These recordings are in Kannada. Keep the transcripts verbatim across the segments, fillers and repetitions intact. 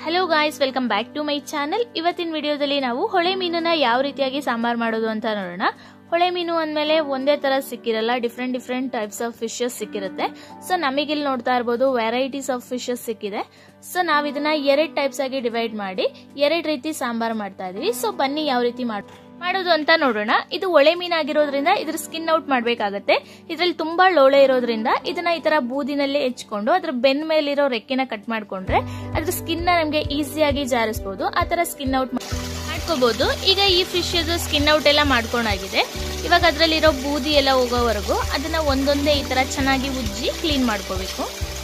Hello guys welcome back to my channel. ಇವತ್ತಿನ ವಿಡಿಯೋದಲ್ಲಿ ನಾವು ಹೊಳೆ ಮೀನನ್ನ ಯಾವ ರೀತಿಯಾಗಿ ಸಾಂಬಾರ್ ಮಾಡೋದು ಅಂತ ನೋಡೋಣ। ಹೊಳೆ ಮೀನು ಅಂದಮೇಲೆ ಒಂದೇ ತರ ಸಿಕ್ಕಿರಲ್ಲ, different different types of fishes ಸಿಕ್ಕಿರುತ್ತೆ। ಸೊ ನಮಗೆ ಇಲ್ಲಿ ನೋಡ್ತಾ ಇರಬಹುದು ವೆರೈಟೀಸ್ ಆಫ್ ಫಿಶಸ್ ಸಿಕ್ಕಿದೆ। ಸೊ ನಾವು ಇದನ್ನ ಎರಡು ಟೈಪ್ಸ್ ಆಗಿ ಡಿವೈಡ್ ಮಾಡಿ ಎರಡು ರೀತಿ ಸಾಂಬಾರ್ ಮಾಡ್ತಾ ಇದೀವಿ। ಸೊ ಬನ್ನಿ ಯಾವ ರೀತಿ ಮಾಡೋದು ಅಂತ ನೋಡೋಣ। ಇದು ಹೊಳೆ ಮೀನಾಗಿರೋದ್ರಿಂದ ಇದ್ರ ಸ್ಕಿನ್ ಔಟ್ ಮಾಡಬೇಕಾಗುತ್ತೆ। ಇದರಲ್ಲಿ ತುಂಬಾ ಲೋಳೆ ಇರೋದ್ರಿಂದ ಇದನ್ನ ಈ ತರ ಬೂದಿನಲ್ಲಿ ಹೆಚ್ಕೊಂಡು ಅದ್ರ ಬೆನ್ ಮೇಲಿರೋ ರೆಕ್ಕೆನ ಕಟ್ ಮಾಡ್ಕೊಂಡ್ರೆ ಅದ್ರ ಸ್ಕಿನ್ ನ ನಮಗೆ ಈಸಿಯಾಗಿ ಜಾರಿಸಬಹುದು, ಆ ತರ ಸ್ಕಿನ್ ಔಟ್ ಮಾಡ್ಕೋಬಹುದು। ಈಗ ಈ ಫಿಶ್ ಸ್ಕಿನ್ ಔಟ್ ಎಲ್ಲ ಮಾಡ್ಕೊಂಡಾಗಿದೆ। ಇವಾಗ ಅದ್ರಲ್ಲಿರೋ ಬೂದಿ ಎಲ್ಲ ಹೋಗೋವರೆಗೂ ಅದನ್ನ ಒಂದೊಂದೇ ಈ ತರ ಚೆನ್ನಾಗಿ ಉಜ್ಜಿ ಕ್ಲೀನ್ ಮಾಡ್ಕೋಬೇಕು।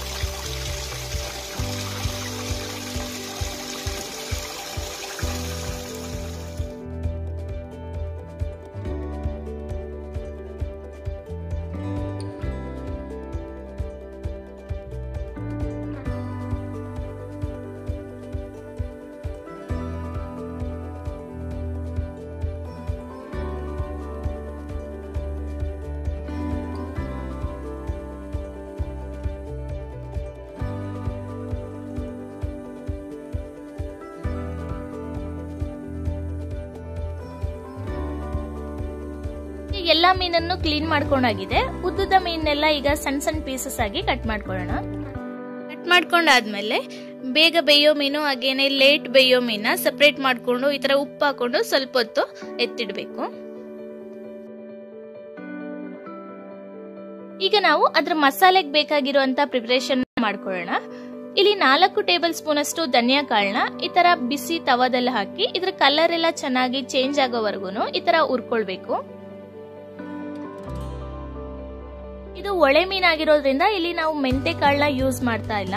ಎಲ್ಲ ಮೀನನ್ನು ಕ್ಲೀನ್ ಮಾಡ್ಕೊಂಡಾಗಿದೆ। ಉದ್ದದ ಮೀನೆಲ್ಲ ಈಗ ಸಣ್ಣ ಸಣ್ಣ ಪೀಸಸ್ ಆಗಿ ಕಟ್ ಮಾಡ್ಕೊಳ್ಳೋಣ। ಕಟ್ ಮಾಡ್ಕೊಂಡಾದ್ಮೇಲೆ ಬೇಗ ಬೇಯೋ ಮೀನು ಹಾಗೇನೆ ಲೇಟ್ ಬೇಯೋ ಮೀನ ಸಪರೇಟ್ ಮಾಡ್ಕೊಂಡು ಈ ತರ ಉಪ್ಪು ಹಾಕೊಂಡು ಸ್ವಲ್ಪ ಹೊತ್ತು ಎತ್ತಿಡ್ಬೇಕು। ಈಗ ನಾವು ಅದ್ರ ಮಸಾಲೆಗೆ ಬೇಕಾಗಿರುವಂತ ಪ್ರಿಪರೇಷನ್ ಮಾಡ್ಕೊಳ್ಳೋಣ। ಇಲ್ಲಿ ನಾಲ್ಕು ಟೇಬಲ್ ಸ್ಪೂನ್ ಅಷ್ಟು ಧನಿಯಾ ಕಾಳನ್ನ ಈ ತರ ಬಿಸಿ ತವಾದಲ್ಲಿ ಹಾಕಿ ಇದ್ರ ಕಲರ್ ಎಲ್ಲ ಚೆನ್ನಾಗಿ ಚೇಂಜ್ ಆಗೋವರೆಗೂ ಈ ತರ ಹುರ್ಕೊಳ್ಬೇಕು। ಇದು ಹೊಳೆ ಮೀನಾಗಿರೋದ್ರಿಂದ ಇಲ್ಲಿ ನಾವು ಮೆಂತೆ ಕಾಳನ್ನ ಯೂಸ್ ಮಾಡ್ತಾ ಇಲ್ಲ।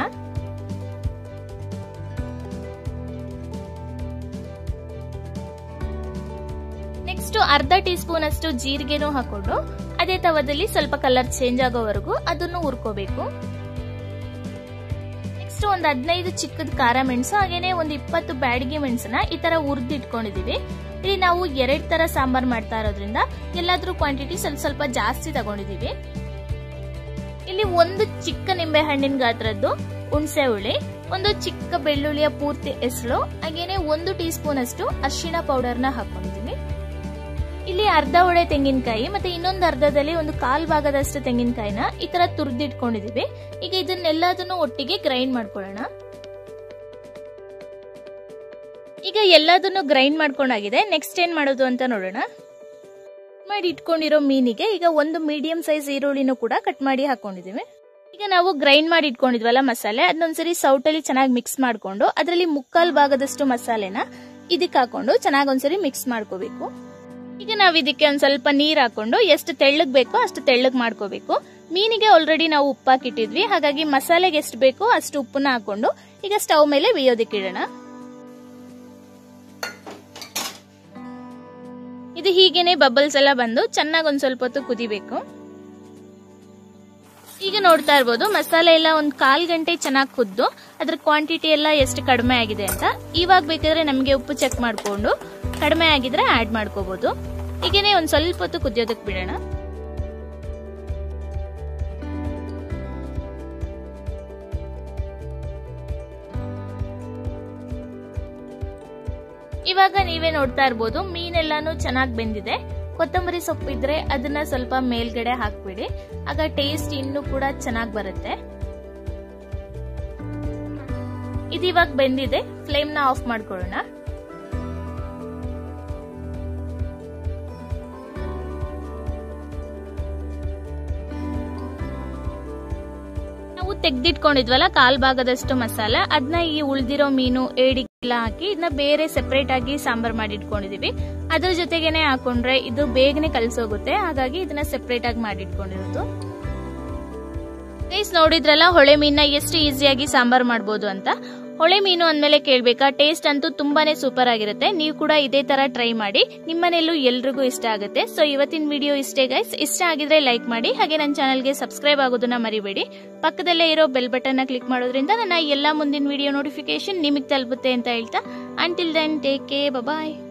ನೆಕ್ಸ್ಟ್ ಅರ್ಧ ಟೀ ಸ್ಪೂನ್ ಅಷ್ಟು ಜೀರಿಗೆನೂ ಹಾಕೊಂಡು ಅದೇ ತವದಲ್ಲಿ ಸ್ವಲ್ಪ ಕಲರ್ ಚೇಂಜ್ ಆಗೋವರೆಗೂ ಅದನ್ನು ಹುರ್ಕೋಬೇಕು। ನೆಕ್ಸ್ಟ್ ಒಂದ್ ಹದಿನೈದು ಚಿಕ್ಕದ ಖಾರ ಮೆಣಸು ಹಾಗೇನೆ ಒಂದ್ ಇಪ್ಪತ್ತು ಬ್ಯಾಡಗಿ ಮೆಣಸನ್ನ ಈ ತರ ಹುರಿದು ಇಟ್ಕೊಂಡಿದೀವಿ। ಇಲ್ಲಿ ನಾವು ಎರಡ್ ತರ ಸಾಂಬಾರ್ ಮಾಡ್ತಾ ಇರೋದ್ರಿಂದ ಎಲ್ಲಾದ್ರೂ ಕ್ವಾಂಟಿಟಿ ಸ್ವಲ್ಪ ಸ್ವಲ್ಪ ಜಾಸ್ತಿ ತಗೊಂಡಿದೀವಿ। ಇಲ್ಲಿ ಒಂದು ಚಿಕ್ಕ ನಿಂಬೆ ಹಣ್ಣಿನ ಗಾತ್ರದ್ದು ಹುಣಸೆ ಹುಳಿ, ಒಂದು ಚಿಕ್ಕ ಬೆಳ್ಳುಳ್ಳಿಯ ಪೂರ್ತಿ ಎಸಳು ಹಾಗೇನೆ ಒಂದು ಟೀ ಸ್ಪೂನ್ ಅಷ್ಟು ಅರಿಶಿಣ ಪೌಡರ್ ನ ಹಾಕೊಂಡಿದೀವಿ। ಇಲ್ಲಿ ಅರ್ಧ ಒಡೆ ತೆಂಗಿನಕಾಯಿ ಮತ್ತೆ ಇನ್ನೊಂದು ಅರ್ಧದಲ್ಲಿ ಒಂದು ಕಾಲ್ ಭಾಗದಷ್ಟು ತೆಂಗಿನಕಾಯಿನ ಈ ತರ ತುರಿದಿಟ್ಕೊಂಡಿದೀವಿ। ಈಗ ಇದನ್ನೆಲ್ಲದನ್ನು ಒಟ್ಟಿಗೆ ಗ್ರೈಂಡ್ ಮಾಡ್ಕೊಳ್ಳೋಣ। ಈಗ ಎಲ್ಲದನ್ನು ಗ್ರೈಂಡ್ ಮಾಡ್ಕೊಂಡಾಗಿದೆ। ನೆಕ್ಸ್ಟ್ ಏನ್ ಮಾಡೋದು ಅಂತ ನೋಡೋಣ। ಮಾಡಿ ಇಟ್ಕೊಂಡಿರೋ ಮೀನಿಗೆ ಈಗ ಒಂದು ಮೀಡಿಯಂ ಸೈಜ್ ಈರುಳ್ಳಿನೂ ಕೂಡ ಕಟ್ ಮಾಡಿ ಹಾಕೊಂಡಿದೀವಿ। ಈಗ ನಾವು ಗ್ರೈಂಡ್ ಮಾಡಿ ಇಟ್ಕೊಂಡಿದ್ವಲ್ಲ ಮಸಾಲೆ, ಅದನ್ನೊಂದ್ಸರಿ ಸೌಟಲ್ಲಿ ಚೆನ್ನಾಗಿ ಮಿಕ್ಸ್ ಮಾಡ್ಕೊಂಡು ಅದರಲ್ಲಿ ಮುಕ್ಕಾಲ್ ಭಾಗದಷ್ಟು ಮಸಾಲೆನ ಇದಕ್ಕೆ ಹಾಕೊಂಡು ಚೆನ್ನಾಗಿ ಒಂದ್ಸರಿ ಮಿಕ್ಸ್ ಮಾಡ್ಕೋಬೇಕು। ಈಗ ನಾವ್ ಇದಕ್ಕೆ ಒಂದ್ ಸ್ವಲ್ಪ ನೀರ್ ಹಾಕೊಂಡು ಎಷ್ಟು ತೆಳ್ಳಗ್ ಬೇಕೋ ಅಷ್ಟು ತೆಳ್ಳಗ್ ಮಾಡ್ಕೋಬೇಕು। ಮೀನಿಗೆ ಆಲ್ರೆಡಿ ನಾವು ಉಪ್ಪು ಹಾಕಿಟ್ಟಿದ್ವಿ, ಹಾಗಾಗಿ ಮಸಾಲೆಗೆ ಎಷ್ಟು ಬೇಕೋ ಅಷ್ಟು ಉಪ್ಪನ್ನ ಹಾಕೊಂಡು ಈಗ ಸ್ಟವ್ ಮೇಲೆ ಬೇಯೋದಕ್ಕೆ ಇಡೋಣ। ಇದು ಹೀಗೇನೆ ಬಬಲ್ಸ್ ಎಲ್ಲ ಬಂದು ಚೆನ್ನಾಗಿ ಒಂದ್ ಸ್ವಲ್ಪ ಹೊತ್ತು ಕುದಿಬೇಕು। ಈಗ ನೋಡ್ತಾ ಇರ್ಬೋದು ಮಸಾಲೆ ಎಲ್ಲ ಒಂದ್ ಕಾಲ್ ಗಂಟೆ ಚೆನ್ನಾಗಿ ಕುದ್ದು ಅದ್ರ ಕ್ವಾಂಟಿಟಿ ಎಲ್ಲ ಎಷ್ಟು ಕಡಿಮೆ ಆಗಿದೆ ಅಂತ। ಇವಾಗ ಬೇಕಾದ್ರೆ ನಮ್ಗೆ ಉಪ್ಪು ಚೆಕ್ ಮಾಡ್ಕೊಂಡು ಕಡಿಮೆ ಆಗಿದ್ರೆ ಆಡ್ ಮಾಡ್ಕೋಬಹುದು। ಹೀಗೇನೆ ಒಂದ್ ಸ್ವಲ್ಪ ಹೊತ್ತು ಕುದಿಯೋದಕ್ಕೆ ಬಿಡೋಣ। ಇವಾಗ ನೀವೇ ನೋಡ್ತಾ ಇರ್ಬೋದು ಮೀನೆಲ್ಲಾನು ಚೆನ್ನಾಗಿ ಬೆಂದಿದೆ। ಕೊತ್ತಂಬರಿ ಸೊಪ್ಪು ಇದ್ರೆ ಅದನ್ನ ಸ್ವಲ್ಪ ಮೇಲ್ಗಡೆ ಹಾಕ್ಬಿಡಿ, ಆಗ ಟೇಸ್ಟ್ ಇನ್ನೂ ಕೂಡ ಚೆನ್ನಾಗಿ ಬರುತ್ತೆ। ಇದು ಇವಾಗ ಬೆಂದಿದೆ, ಫ್ಲೇಮ್ ನ ಆಫ್ ಮಾಡ್ಕೊಳ್ಳೋಣ। ನಾವು ತೆಗ್ದಿಟ್ಕೊಂಡಿದ್ವಲ್ಲ ಕಾಲ್ ಭಾಗದಷ್ಟು ಮಸಾಲೆ, ಅದನ್ನ ಈ ಉಳ್ದಿರೋ ಮೀನು ಏಡಿ ಹಾಕಿ ಇದನ್ನ ಬೇರೆ ಸೆಪರೇಟ್ ಆಗಿ ಸಾಂಬಾರ್ ಮಾಡಿ ಇಟ್ಕೊಂಡಿದೀವಿ। ಅದ್ರ ಜೊತೆಗೇನೆ ಹಾಕೊಂಡ್ರೆ ಇದು ಬೇಗನೆ ಕಲ್ಸೋಗುತ್ತೆ, ಹಾಗಾಗಿ ಇದನ್ನ ಸೆಪರೇಟ್ ಆಗಿ ಮಾಡಿ ಇಟ್ಕೊಂಡಿರೋದು। ಗೈಸ್ ನೋಡಿದ್ರಲ್ಲ ಹೊಳೆ ಮೀನ ಎಷ್ಟು ಈಸಿಯಾಗಿ ಸಾಂಬಾರ್ ಮಾಡಬಹುದು ಅಂತ। ಹೊಳೆ ಮೀನು ಅಂದ್ಮೇಲೆ ಕೇಳ್ಬೇಕಾ, ಟೇಸ್ಟ್ ಅಂತೂ ತುಂಬಾನೇ ಸೂಪರ್ ಆಗಿರುತ್ತೆ। ನೀವು ಕೂಡ ಇದೇ ತರ ಟ್ರೈ ಮಾಡಿ, ನಿಮ್ಮನೆಲ್ಲೂ ಎಲ್ರಿಗೂ ಇಷ್ಟ ಆಗುತ್ತೆ। ಸೊ ಇವತ್ತಿನ ವಿಡಿಯೋ ಇಷ್ಟೇ ಗೈಸ್, ಇಷ್ಟ ಆಗಿದ್ರೆ ಲೈಕ್ ಮಾಡಿ, ಹಾಗೆ ನನ್ನ ಚಾನಲ್ಗೆ ಸಬ್ಸ್ಕ್ರೈಬ್ ಆಗೋದನ್ನ ಮರಿಬೇಡಿ। ಪಕ್ಕದಲ್ಲೇ ಇರೋ ಬೆಲ್ ಬಟನ್ ನ ಕ್ಲಿಕ್ ಮಾಡೋದ್ರಿಂದ ನನ್ನ ಎಲ್ಲಾ ಮುಂದಿನ ವಿಡಿಯೋ ನೋಟಿಫಿಕೇಶನ್ ನಿಮಗೆ ತಲುಪುತ್ತೆ ಅಂತ ಹೇಳ್ತಾ, ಅಂಟಿಲ್ ದೆನ್ ಟೇಕ್ ಕೇರ್, ಬಾಯ್।